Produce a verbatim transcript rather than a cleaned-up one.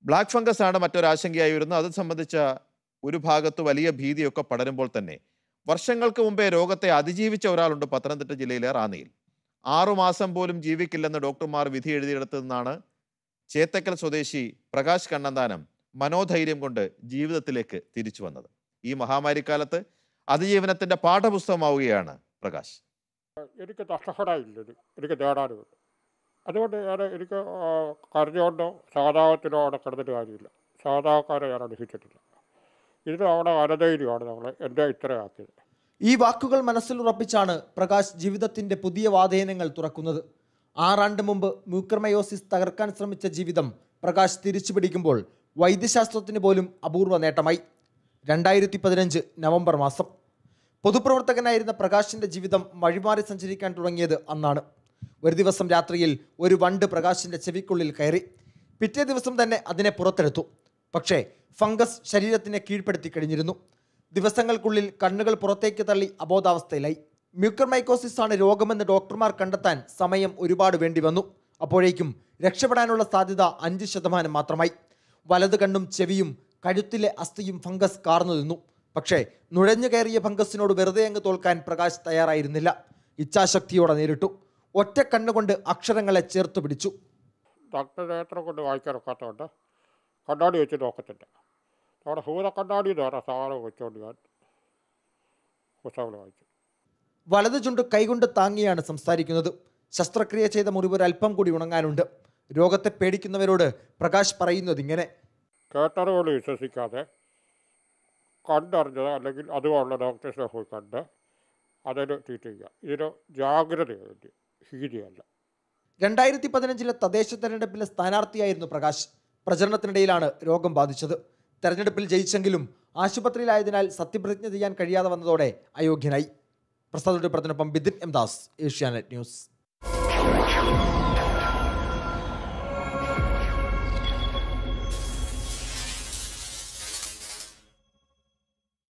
Black fungus ആണ് മറ്റൊരാശങ്കയായി വരുന്നത്. അത് സംബന്ധിച്ച ഒരു ഭാഗത്ത് വലിയ ഭീതിയൊക്കെ പടരുമ്പോൾ തന്നെ വർഷങ്ങൾക്ക് മുമ്പേ രോഗത്തെ അതിജീവിച്ച ഒരാളുണ്ട് പത്തനംതിട്ട ജില്ലയിലെ റാന്നിയിൽ. ആറുമാസം പോലും ജീവിക്കില്ലെന്ന് ഡോക്ടർമാർ വിധി എഴുതിയെടുത്തു നിന്നാണ് ചേത്തക്കൽ സ്വദേശി പ്രകാശ് കണ്ണന്താനം മനോധൈര്യം കൊണ്ട് ജീവിതത്തിലേക്ക് തിരിച്ചു വന്നത്. ഈ മഹാമാരിക്കാലത്ത് അതിജീവനത്തിന്റെ പാഠപുസ്തകമാവുകയാണ് പ്രകാശ്. എനിക്ക് നഷ്ടപ്പെടാനില്ല, എനിക്ക് നേടാനുമില്ല. അതുകൊണ്ട് ഞാൻ എനിക്ക് കരഞ്ഞുകൊണ്ടോ സഹതാപത്തിനോ അവിടെ കിടന്നിട്ട് കാര്യമില്ല. സഹതാപക്കാരെ ഞാൻ അനുഭവിച്ചിട്ടില്ല. ഇത് അവിടെ അനധൈര്യമാണ് നമ്മളെ എൻ്റെ ഇത്രയാക്കിയത്. ഈ വാക്കുകൾ മനസ്സിൽ ഉറപ്പിച്ചാണ് പ്രകാശ് ജീവിതത്തിന്റെ പുതിയ വാതായനങ്ങൾ തുറക്കുന്നത്. ആറാണ്ട് മുമ്പ് മ്യൂക്കർമയോസിസ് തകർക്കാൻ ശ്രമിച്ച ജീവിതം പ്രകാശ് തിരിച്ചു പിടിക്കുമ്പോൾ വൈദ്യശാസ്ത്രത്തിന് പോലും അപൂർവ നേട്ടമായി. രണ്ടായിരത്തി പതിനഞ്ച് നവംബർ മാസം പൊതുപ്രവർത്തകനായിരുന്ന പ്രകാശിന്റെ ജീവിതം വഴിമാറി സഞ്ചരിക്കാൻ തുടങ്ങിയത് അന്നാണ്. ഒരു ദിവസം രാത്രിയിൽ ഒരു വണ്ട് പ്രകാശിന്റെ ചെവിക്കുള്ളിൽ കയറി. പിറ്റേ ദിവസം തന്നെ അതിനെ പുറത്തെടുത്തു. പക്ഷേ ഫംഗസ് ശരീരത്തിനെ കീഴ്പ്പെടുത്തി കഴിഞ്ഞിരുന്നു. ദിവസങ്ങൾക്കുള്ളിൽ കണ്ണുകൾ പുറത്തേക്ക് തള്ളി അബോധാവസ്ഥയിലായി. മ്യൂക്കർമൈക്കോസിസ് ആണ് രോഗമെന്ന് ഡോക്ടർമാർ കണ്ടെത്താൻ സമയം ഒരുപാട് വേണ്ടി വന്നു. അപ്പോഴേക്കും രക്ഷപ്പെടാനുള്ള സാധ്യത അഞ്ച് ശതമാനം മാത്രമായി. വലത് കണ്ണും ചെവിയും കഴുത്തിലെ അസ്ഥിയും ഫംഗസ് കാർന്നു നിന്നു. പക്ഷേ നുഴഞ്ഞു കയറിയ ഫംഗസിനോട് വെറുതെ അങ്ങ് തോൽക്കാൻ പ്രകാശ് തയ്യാറായിരുന്നില്ല. ഇച്ഛാശക്തിയോടെ നേരിട്ടു. ഒറ്റ കണ്ണുകൊണ്ട് അക്ഷരങ്ങളെ ചേർത്ത് പിടിച്ചു. ഡോക്ടർ നേത്രം കൊണ്ട് വായിക്കാൻ ഒക്കാത്തതുകൊണ്ട് കണ്ണാടി വെച്ച് നോക്കത്തില്ല. അവിടെ സൂര്യ കണ്ണാടി എന്ന് പറഞ്ഞ സാധനം വെച്ചുകൊണ്ട് ഞാൻ പുസ്തകങ്ങൾ വായിച്ചു. വലത് ചുണ്ട് കൈകൊണ്ട് താങ്ങിയാണ് സംസാരിക്കുന്നത്. ശസ്ത്രക്രിയ ചെയ്ത മുറിവ് ഒരല്പം കൂടി ഉണങ്ങാനുണ്ട്. രോഗത്തെ പേടിക്കുന്നവരോട് പ്രകാശ് പറയുന്നത് ഇങ്ങനെ: കേട്ടറിവുകൾ വിശ്വസിക്കാതെ കണ്ടറിഞ്ഞത് അല്ലെങ്കിൽ അതുപോലുള്ള ഡോക്ടേഴ്സിനെ പോയി കണ്ട് അതിന് ട്രീറ്റ് ചെയ്യുക. ഇതിന് ജാഗ്രതയാണ് വേണ്ടി, ഭീതിയല്ല. രണ്ടായിരത്തി പതിനഞ്ചിലെ തദ്ദേശ തെരഞ്ഞെടുപ്പിലെ സ്ഥാനാർത്ഥിയായിരുന്നു പ്രകാശ്. പ്രചരണത്തിനിടയിലാണ് രോഗം ബാധിച്ചത്. തെരഞ്ഞെടുപ്പിൽ ജയിച്ചെങ്കിലും ആശുപത്രിയിലായതിനാൽ സത്യപ്രതിജ്ഞ ചെയ്യാൻ കഴിയാതെ വന്നതോടെ അയോഗ്യനായി. പ്രസാദ് പ്രതിനൊപ്പം ബിദിൻ എം ദാസ്, ഏഷ്യാനെറ്റ് ന്യൂസ്.